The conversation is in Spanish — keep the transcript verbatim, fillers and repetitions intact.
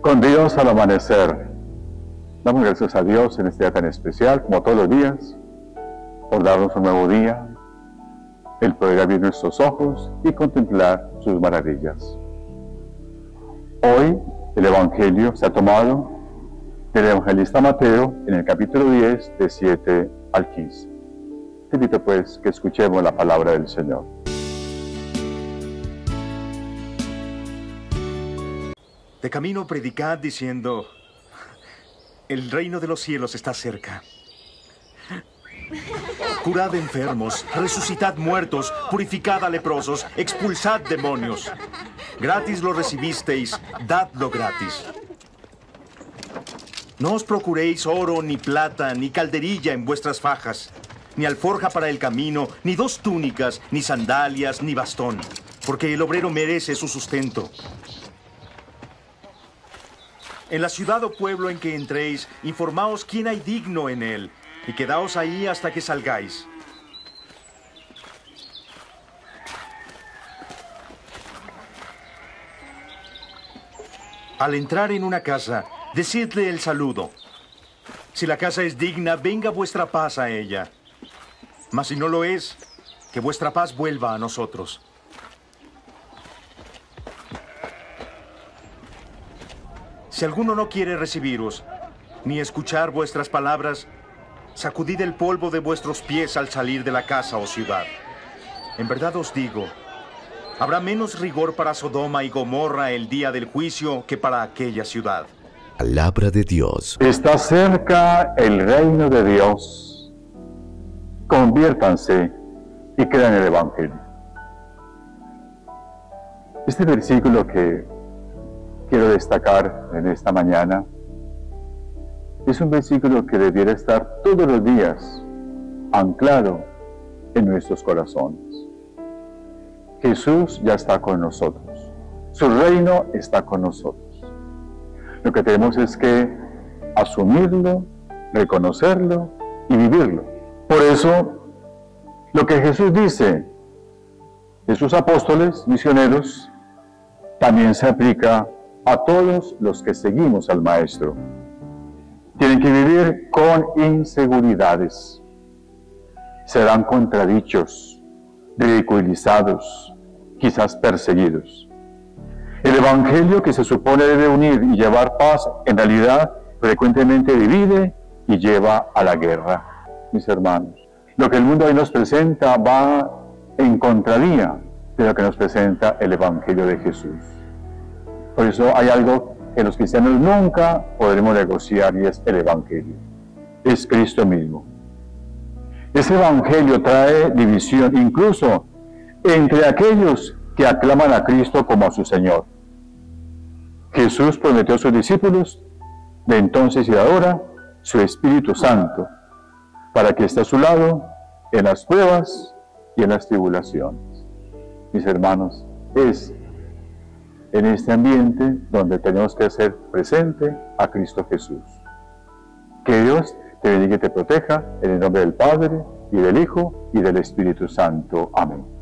Con Dios al amanecer. Damos gracias a Dios en este día tan especial, como todos los días, por darnos un nuevo día, el poder abrir nuestros ojos y contemplar sus maravillas. Hoy el Evangelio se ha tomado del evangelista Mateo en el capítulo diez, de siete al quince. Te invito pues que escuchemos la palabra del Señor. De camino predicad diciendo: el reino de los cielos está cerca. Curad enfermos, resucitad muertos, purificad a leprosos, expulsad demonios. Gratis lo recibisteis, dadlo gratis. No os procuréis oro, ni plata, ni calderilla en vuestras fajas, ni alforja para el camino, ni dos túnicas, ni sandalias, ni bastón, porque el obrero merece su sustento. En la ciudad o pueblo en que entréis, informaos quién hay digno en él, y quedaos ahí hasta que salgáis. Al entrar en una casa, decidle el saludo. Si la casa es digna, venga vuestra paz a ella. Mas si no lo es, que vuestra paz vuelva a nosotros. Si alguno no quiere recibiros, ni escuchar vuestras palabras, sacudid el polvo de vuestros pies al salir de la casa o ciudad. En verdad os digo, habrá menos rigor para Sodoma y Gomorra el día del juicio que para aquella ciudad. Palabra de Dios. Está cerca el reino de Dios. Conviértanse y crean el Evangelio. Este versículo que quiero destacar en esta mañana es un versículo que debiera estar todos los días anclado en nuestros corazones. Jesús ya está con nosotros. Su reino está con nosotros. Lo que tenemos es que asumirlo, reconocerlo y vivirlo. Por eso, lo que Jesús dice de sus apóstoles, misioneros, también se aplica a todos los que seguimos al Maestro. Tienen que vivir con inseguridades. Serán contradichos, ridiculizados, quizás perseguidos. El Evangelio, que se supone debe unir y llevar paz, en realidad frecuentemente divide y lleva a la guerra. Mis hermanos, lo que el mundo hoy nos presenta va en contravía de lo que nos presenta el Evangelio de Jesús. Por eso hay algo que los cristianos nunca podremos negociar, y es el Evangelio. Es Cristo mismo. Ese Evangelio trae división incluso entre aquellos que aclaman a Cristo como a su Señor. Jesús prometió a sus discípulos, de entonces y de ahora, su Espíritu Santo, para que esté a su lado en las pruebas y en las tribulaciones. Mis hermanos, es en este ambiente donde tenemos que hacer presente a Cristo Jesús. Que Dios te bendiga y te proteja, en el nombre del Padre, y del Hijo, y del Espíritu Santo. Amén.